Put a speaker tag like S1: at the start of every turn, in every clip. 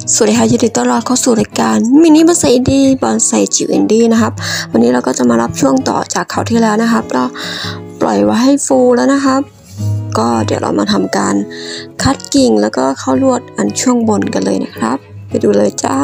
S1: สวัสดีค่ะยินดีต้อนรับเข้าสู่รายการมินิบอนไซอินดี้บอนไซจิ๋วอินดี้นะครับวันนี้เราก็จะมารับช่วงต่อจากคราวที่แล้วนะครับเราปล่อยไว้ให้ฟูแล้วนะครับก็เดี๋ยวเรามาทำการคัดกิ่งแล้วก็เข้าลวดอันช่วงบนกันเลยนะครับไปดูเลยจ้า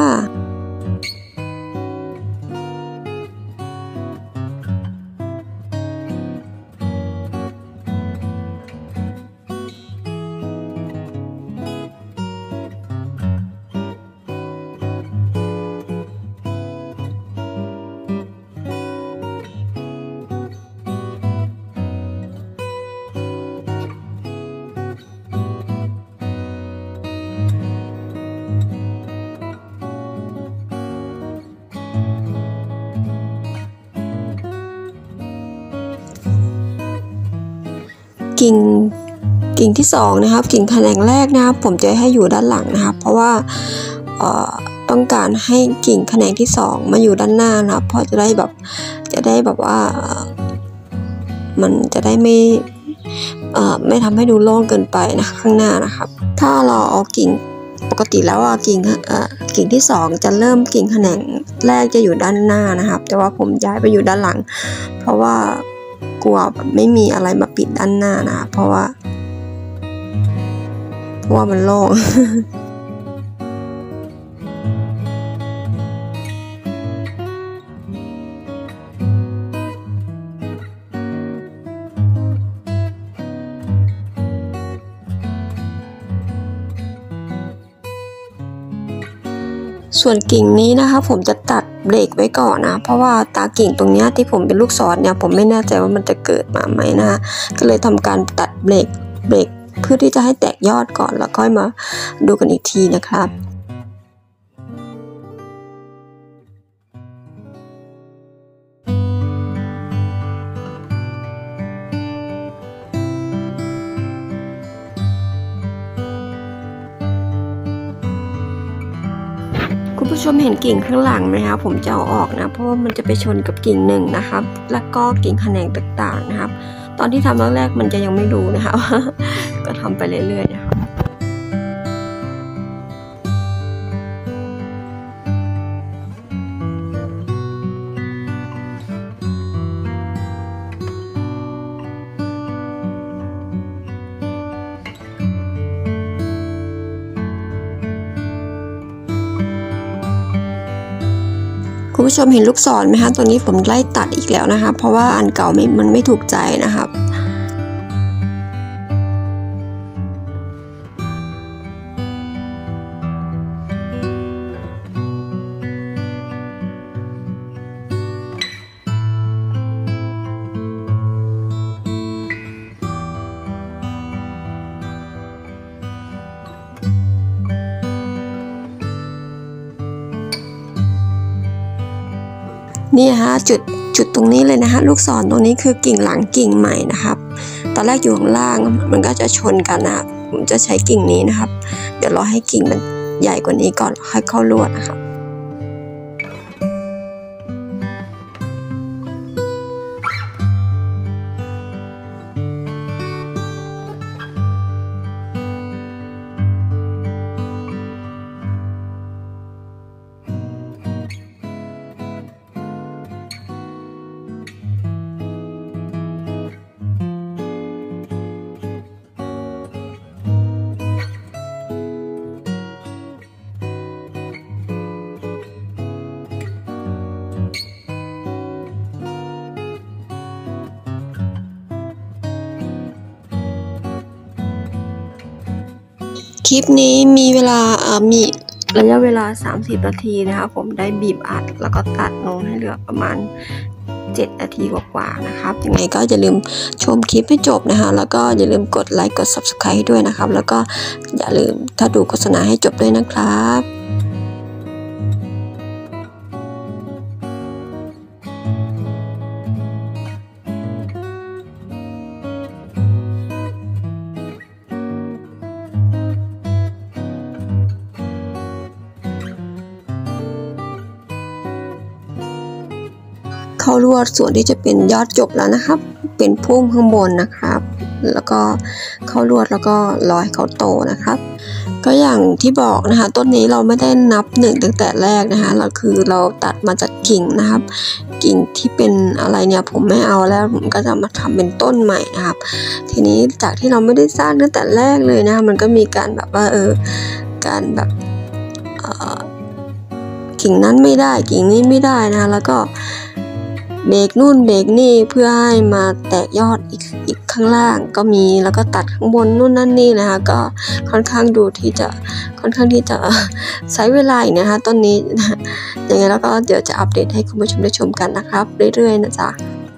S1: กิ่งที่2นะครับกิ่งแขนงแรกนะครับผมจะให้อยู่ด้านหลังนะครับเพราะว่าต้องการให้กิ่งแขนงที่2มาอยู่ด้านหน้านะครับเพราะจะได้แบบว่ามันจะได้ไม่ทำให้ดูโล่งเกินไปนะข้างหน้านะครับถ้าเราเอากิ่งปกติแล้วกิ่งที่2จะเริ่มกิ่งแขนงแรกจะอยู่ด้านหน้านะครับแต่ว่าผมย้ายไปอยู่ด้านหลังเพราะว่ากลัวแบบไม่มีอะไรมาปิดด้านหน้านะเพราะว่ามันโล่ง ส่วนกิ่งนี้นะคะผมจะตัดเบรกไว้ก่อนนะเพราะว่าตากิ่งตรงนี้ที่ผมเป็นลูกศรเนี่ยผมไม่แน่ใจว่ามันจะเกิดมาไหมนะก็เลยทำการตัดเบรกเพื่อที่จะให้แตกยอดก่อนแล้วค่อยมาดูกันอีกทีนะครับคุณผู้ชมเห็นกิ่งข้างหลังไหมคะผมจะเอาออกนะเพราะว่ามันจะไปชนกับกิ่งหนึ่งนะครับแล้วก็กิ่งแขนงต่างๆนะครับตอนที่ทำแรกๆมันจะยังไม่รู้นะคะก็ทำไปเรื่อยๆนะครับคุณผู้ชมเห็นลูกศรไหมคะตัวนี้ผมไล่ตัดอีกแล้วนะคะเพราะว่าอันเก่ามันไม่ถูกใจนะครับนี่ฮะจุดตรงนี้เลยนะฮะลูกศรตรงนี้คือกิ่งหลังกิ่งใหม่นะครับตอนแรกอยู่ข้างล่างมันก็จะชนกันนะครับผมจะใช้กิ่งนี้นะครับเดี๋ยวรอให้กิ่งมันใหญ่กว่านี้ก่อนค่อยเข้าลวดนะครับคลิปนี้มีระยะเวลา30 นาทีนะคะผมได้บีบอัดแล้วก็ตัดลงให้เหลือประมาณ7 นาทีกว่าๆนะครับยังไงก็อย่าลืมชมคลิปให้จบนะคะแล้วก็อย่าลืมกดไลค์กด Subscribe ให้ด้วยนะครับแล้วก็อย่าลืมถ้าดูโฆษณาให้จบด้วยนะครับเข้าลวดส่วนที่จะเป็นยอดจบแล้วนะครับเป็นพุ่มข้างบนนะครับแล้วก็เข้าลวดแล้วก็รอให้เขาโตนะครับก็อย่างที่บอกนะคะต้นนี้เราไม่ได้นับหนึ่งตั้งแต่แรกนะคะเราตัดมาจากกิ่งนะครับ กิ่งที่เป็นอะไรเนี่ยผมไม่เอาแล้วผมก็จะมาทำเป็นต้นใหม่นะครับทีนี้จากที่เราไม่ได้สร้างตั้งแต่แรกเลยนะมันก็มีการแบบว่าการแบบกิ่งนั้นไม่ได้กิ่งนี้ไม่ได้นะแล้วก็เบรกนู่นเบรกนี่เพื่อให้มาแตกยอดอีกข้างล่างก็มีแล้วก็ตัดข้างบนนู่นนั่นนี่นะคะก็ค่อนข้างที่จะใช้เวลาอีกนะคะต้นนี้ยังไงแล้วก็เดี๋ยวจะอัปเดตให้คุณผู้ชมได้ชมกันนะครับเรื่อยๆนะจ๊ะ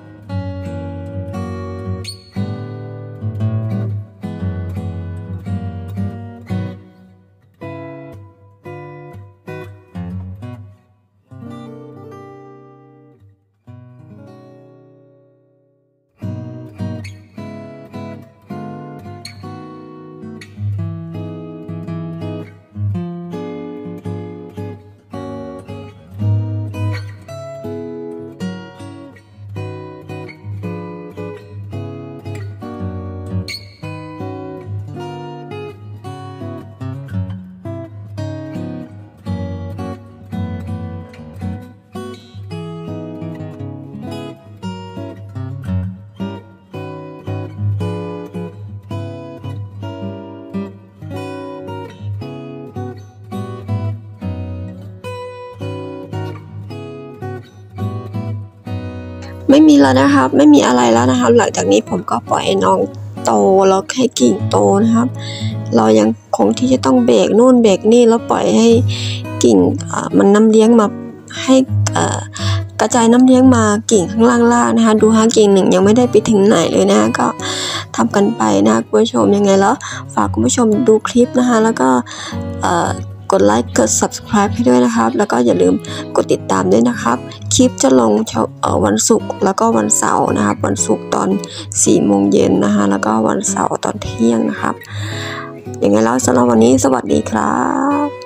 S1: ไม่มีแล้วนะครับไม่มีอะไรแล้วนะครับหลังจากนี้ผมก็ปล่อยให้น้องโตแล้วให้กิ่งโตนะครับเรายังคงที่จะต้องเบรกนู่นเบรกนี่แล้วปล่อยให้กิ่งมันน้ำเลี้ยงมาให้กระจายน้ำเลี้ยงมากิ่งข้างล่างนะคะดูกิ่งหนึ่งยังไม่ได้ไปถึงไหนเลยนะก็ทำกันไปนะคุณผู้ชมยังไงแล้วฝากคุณผู้ชมดูคลิปนะคะแล้วก็กดไลค์กด subscribe ให้ด้วยนะครับแล้วก็อย่าลืมกดติดตามด้วยนะครับคลิปจะลงวันศุกร์แล้วก็วันเสาร์นะครับวันศุกร์ตอน 4 โมงเย็นนะคะแล้วก็วันเสาร์ตอนเที่ยงนะครับยังไงแล้วสำหรับวันนี้สวัสดีครับ